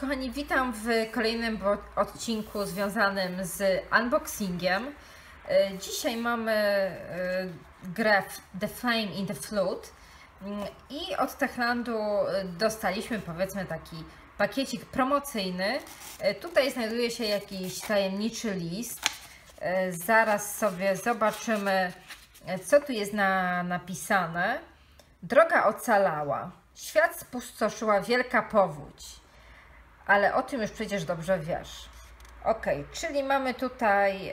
kochani, witam w kolejnym odcinku związanym z unboxingiem. Dzisiaj mamy grę The Flame in the Flood i od Techlandu dostaliśmy, powiedzmy, taki pakiecik promocyjny. Tutaj znajduje się jakiś tajemniczy list. Zaraz sobie zobaczymy, co tu jest napisane. Droga ocalała. Świat spustoszyła wielka powódź. Ale o tym już przecież dobrze wiesz. Ok, czyli mamy tutaj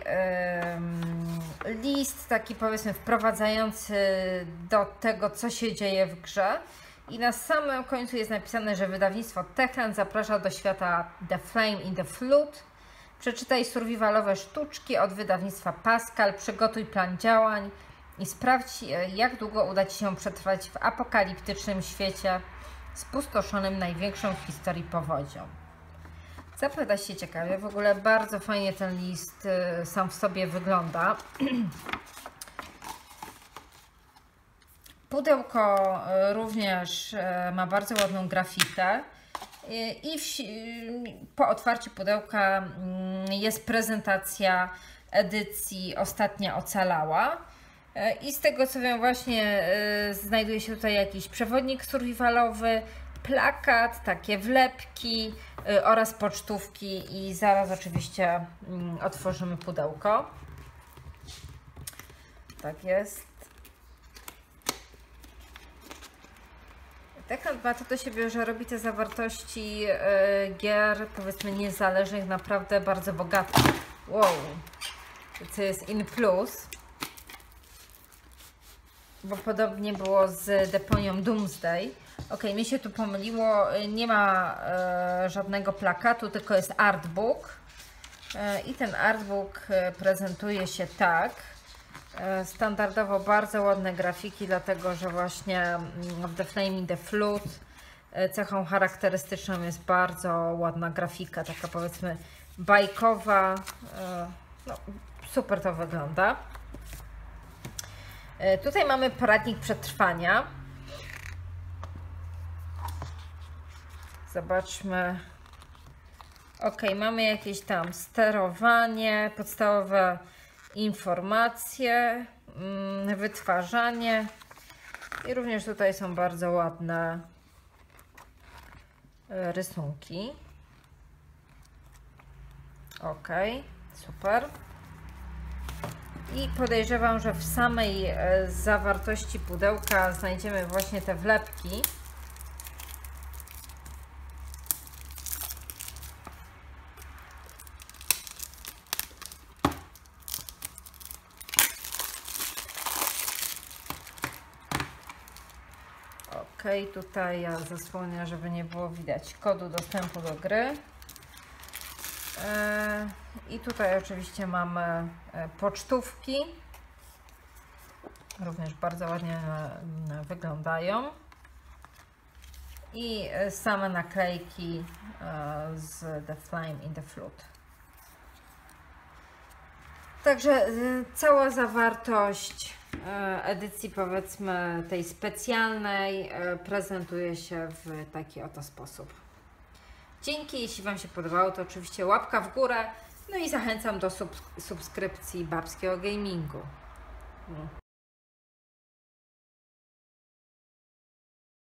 list taki, powiedzmy, wprowadzający do tego, co się dzieje w grze. I na samym końcu jest napisane, że wydawnictwo Techland zaprasza do świata The Flame in the Flood. Przeczytaj survivalowe sztuczki od wydawnictwa Pascal, przygotuj plan działań i sprawdź, jak długo uda Ci się przetrwać w apokaliptycznym świecie spustoszonym największą w historii powodzią. Zapowiada się ciekawie, w ogóle bardzo fajnie ten list sam w sobie wygląda. Pudełko również ma bardzo ładną grafikę i po otwarciu pudełka jest prezentacja edycji Ostatnia Ocalała. I z tego co wiem, właśnie znajduje się tutaj jakiś przewodnik survivalowy, plakat, takie wlepki oraz pocztówki i zaraz oczywiście otworzymy pudełko. Tak jest. Techland ma to do siebie, że robi te zawartości gier, powiedzmy, niezależnych, naprawdę bardzo bogate. Wow, co jest in plus. Bo podobnie było z deponią Doomsday. Ok, mi się tu pomyliło, nie ma żadnego plakatu, tylko jest artbook. I ten artbook prezentuje się tak. Standardowo bardzo ładne grafiki, dlatego że właśnie w The Flame in the Flood cechą charakterystyczną jest bardzo ładna grafika, taka, powiedzmy, bajkowa. No, super to wygląda. Tutaj mamy poradnik przetrwania. Zobaczmy. Ok, mamy jakieś tam sterowanie, podstawowe informacje, wytwarzanie i również tutaj są bardzo ładne rysunki. Ok, super. I podejrzewam, że w samej zawartości pudełka znajdziemy właśnie te wlepki. Ok, tutaj ja zasłonię, żeby nie było widać kodu dostępu do gry. I tutaj oczywiście mamy pocztówki. Również bardzo ładnie wyglądają. I same naklejki z The Flame in the Flood. Także cała zawartość edycji, powiedzmy, tej specjalnej prezentuje się w taki oto sposób. Dzięki, jeśli Wam się podobało, to oczywiście łapka w górę, no i zachęcam do subskrypcji Babskiego Gamingu.